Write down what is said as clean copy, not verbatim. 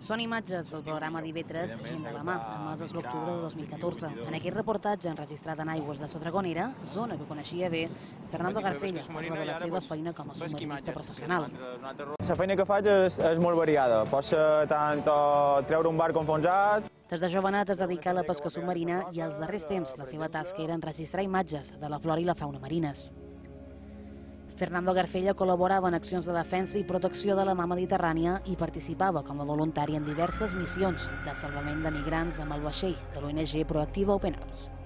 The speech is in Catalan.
Són imatges del programa d'IV3 Gent de la Mà, emeses l'octubre de 2014. En aquest reportatge enregistrat en aigües de Sotragonera, zona que coneixia bé, Fernando Garcella parla de la seva feina com a submarinista professional. La feina que faig és molt variada. Pot ser tant treure un barc enfonsat. Des de jovenat es dedica a la pesca submarina i als darrers temps la seva tasca era enregistrar imatges de la flora i la fauna marines. Fernando Garcella col·laborava en accions de defensa i protecció de la mar Mediterrània i participava com a voluntari en diverses missions de salvament de migrants amb el vaixell de l'ONG Proactiva Open Arms.